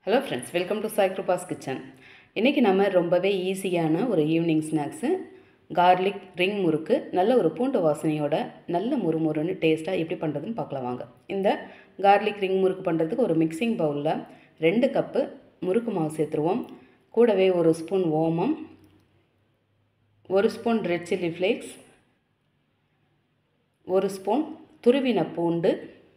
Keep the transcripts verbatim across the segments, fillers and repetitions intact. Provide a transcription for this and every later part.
Hello friends, welcome to Cyclopass Kitchen. இன்னைக்கு நம்ம ரொம்பவே ஈஸியான ஒரு ஈவினிங் ஸ்நாக்ஸ் garlic ring முறுக்கு நல்ல ஒரு பூண்டு வாசனையோட நல்ல முறுமுறுன்னு டேஸ்டா எப்படி பண்றதுன்னு பார்க்கலாம் வாங்க. இந்த garlic ring முறுக்கு பண்றதுக்கு ஒரு மிக்சிங் பவுல்ல ரெண்டு கப் முறுக்கு மாவு சேர்த்துருவோம். கூடவே ஒரு ஸ்பூன் ஓமம், ஒரு ஸ்பூன் ரெட் சில்லி flakes, ஒரு ஸ்பூன் துருவின பூண்டு,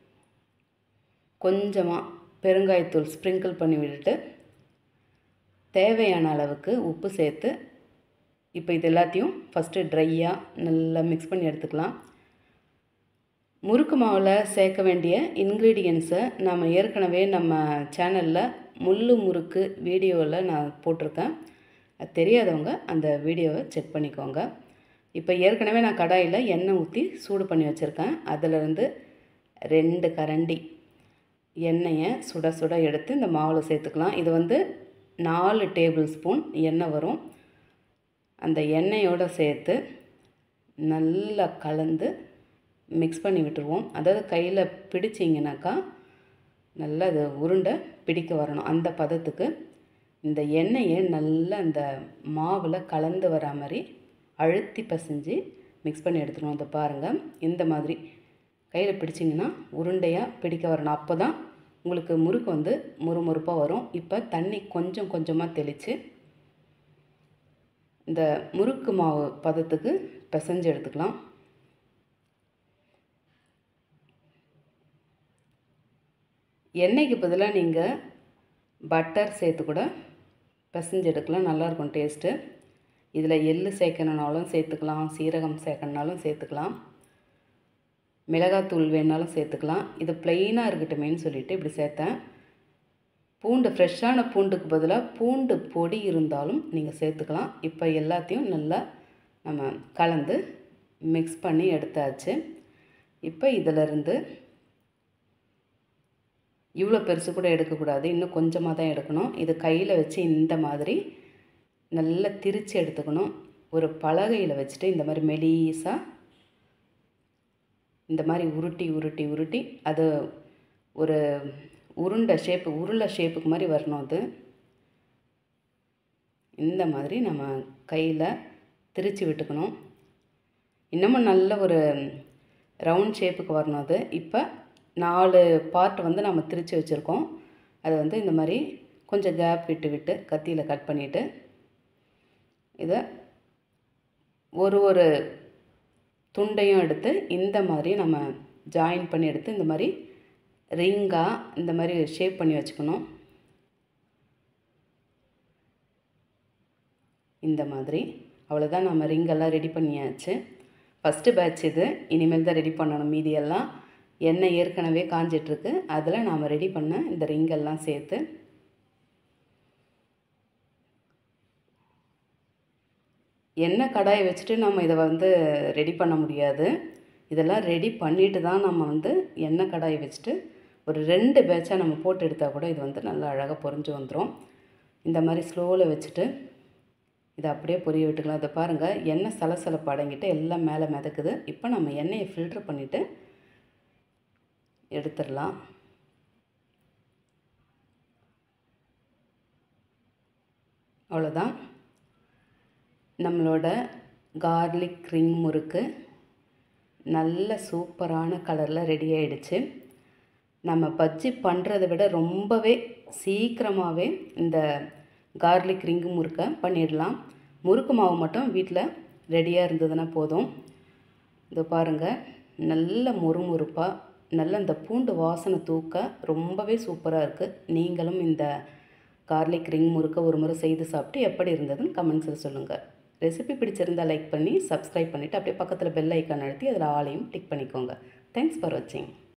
கொஞ்சமா பெருங்காயத்தூள் ஸ்ப்ரிங்கிள் பண்ணி விட்டுட்டு தேவையான அளவுக்கு உப்பு சேர்த்து இப்போ இது எல்லாத்தையும் ஃபஸ்ட்டு ட்ரையாக நல்லா மிக்ஸ் பண்ணி எடுத்துக்கலாம். முறுக்கு மாவில் சேர்க்க வேண்டிய இன்க்ரீடியன்ஸை நாம் ஏற்கனவே நம்ம சேனலில் முள்ளு முறுக்கு வீடியோவில் நான் போட்டிருக்கேன். அது தெரியாதவங்க அந்த வீடியோவை செக் பண்ணிக்கோங்க. இப்போ ஏற்கனவே நான் கடாயில் எண்ணெய் ஊற்றி சூடு பண்ணி வச்சுருக்கேன். அதிலிருந்து ரெண்டு கரண்டி எண்ணெயை சுட சுட எடுத்து இந்த மாவில் சேர்த்துக்கலாம். இது வந்து நாலு டேபிள் ஸ்பூன் எண்ணெய் வரும். அந்த எண்ணெயோடு சேர்த்து நல்லா கலந்து மிக்ஸ் பண்ணி விட்டுருவோம். அதாவது கையில் பிடிச்சிங்கனாக்கா நல்லா அது உருண்டை பிடிக்க வரணும். அந்த பதத்துக்கு இந்த எண்ணெயை நல்லா அந்த மாவில் கலந்து வரா மாதிரி அழுத்தி பசைஞ்சு மிக்ஸ் பண்ணி எடுத்துருவோம். அதை பாருங்கள், இந்த மாதிரி கையில் பிடிச்சிங்கன்னா உருண்டையாக பிடிக்க வரணும். அப்போ தான் உங்களுக்கு முறுக்கு வந்து முறுமுறுப்பாக வரும். இப்போ தண்ணி கொஞ்சம் கொஞ்சமாக தெளித்து இந்த முறுக்கு மாவு பதத்துக்கு பிசைஞ்சு எடுத்துக்கலாம். எண்ணெய்க்கு பதிலாக நீங்கள் பட்டர் சேர்த்து கூட பிசைஞ்சு எடுக்கலாம், நல்லாயிருக்கும் டேஸ்ட்டு. இதில் எள்ளு சேர்க்கணுனாலும் சேர்த்துக்கலாம், சீரகம் சேர்க்கணுனாலும் சேர்த்துக்கலாம், மிளகாத்தூள் வேணாலும் சேர்த்துக்கலாம். இது ப்ளெயினாக இருக்கட்டுமேன்னு சொல்லிவிட்டு இப்படி சேர்த்தேன். பூண்டு ஃப்ரெஷ்ஷான பூண்டுக்கு பதிலாக பூண்டு பொடி இருந்தாலும் நீங்கள் சேர்த்துக்கலாம். இப்போ எல்லாத்தையும் நல்லா நம்ம கலந்து மிக்ஸ் பண்ணி எடுத்தாச்சு. இப்போ இதிலிருந்து இவ்வளோ பெருசு கூட எடுக்கக்கூடாது, இன்னும் கொஞ்சமாக தான் எடுக்கணும். இது கையில் வச்சு இந்த மாதிரி நல்லா திரித்து எடுத்துக்கணும். ஒரு பலகையில் வச்சுட்டு இந்த மாதிரி மெலிசாக இந்த மாதிரி உருட்டி உருட்டி உருட்டி அது ஒரு உருண்டை ஷேப்பு உருளை ஷேப்புக்கு மாதிரி வரணும். அது இந்த மாதிரி நம்ம கையில் திரித்து விட்டுக்கணும். இன்னமும் நல்ல ஒரு ரவுண்ட் ஷேப்புக்கு வரணும் அது. இப்போ நாலு பார்ட் வந்து நம்ம திரித்து வச்சுருக்கோம். அதை வந்து இந்த மாதிரி கொஞ்சம் கேப் விட்டு விட்டு கத்தியில் கட் பண்ணிவிட்டு இதை ஒரு ஒரு துண்டையும் எடுத்து இந்த மாதிரி நம்ம ஜாயின் பண்ணி எடுத்து இந்த மாதிரி ரிங்காக இந்த மாதிரி ஷேப் பண்ணி வச்சுக்கணும். இந்த மாதிரி அவ்வளோதான், நம்ம ரிங்கெல்லாம் ரெடி பண்ணியாச்சு. ஃபஸ்ட்டு பேட்ச் இது, இனிமேல் தான் ரெடி பண்ணணும். மீதியெல்லாம் எண்ணெய் ஏற்கனவே காஞ்சிட்ருக்கு, அதில் நாம் ரெடி பண்ண இந்த ரிங்கெல்லாம் சேர்த்து எண்ணெய் கடாயை வச்சுட்டு நம்ம இதை வந்து ரெடி பண்ண முடியாது. இதெல்லாம் ரெடி பண்ணிவிட்டு தான் நம்ம வந்து எண்ணெய் கடாயை வச்சுட்டு ஒரு ரெண்டு பேட்சாக நம்ம போட்டு எடுத்தால் கூட இது வந்து நல்லா அழகாக பொரிஞ்சு வந்துடும். இந்த மாதிரி ஸ்லோவில் வச்சுட்டு இதை அப்படியே பொரிய விட்டுக்கலாம். அதை பாருங்கள், எண்ணெய் சலசலப்பு அடங்கிட்டு எல்லாம் மேலே மிதக்குது. இப்போ நம்ம எண்ணெயை ஃபில்ட்ரு பண்ணிவிட்டு எடுத்துடலாம். அவ்வளோதான், நம்மளோட கார்லிக் ரிங் முறுக்கு நல்ல சூப்பரான கலரில் ரெடி ஆகிடுச்சு. நம்ம பஜ்ஜி பண்ணுறதை விட ரொம்பவே சீக்கிரமாகவே இந்த கார்லிக் ரிங் முறுக்கை பண்ணிடலாம். முறுக்கு மாவு மட்டும் வீட்டில் ரெடியாக இருந்ததுன்னா போதும். இது பாருங்கள், நல்ல முறுமுறுப்பாக நல்ல இந்த பூண்டு வாசனை தூக்க ரொம்பவே சூப்பராக இருக்குது. நீங்களும் இந்த கார்லிக் ரிங் முறுக்கை ஒரு முறை செய்து சாப்பிட்டு எப்படி இருந்ததுன்னு கமெண்ட்ஸில் சொல்லுங்கள். ரெசிபி பிடிச்சிருந்தால் லைக் பண்ணி சப்ஸ்கிரைப் பண்ணிவிட்டு அப்படியே பக்கத்தில் பெல் ஐக்கான் அழுத்தி அதில் ஆலையும் டிக் பண்ணிக்கோங்க. தேங்க்ஸ் ஃபார் வாட்சிங்.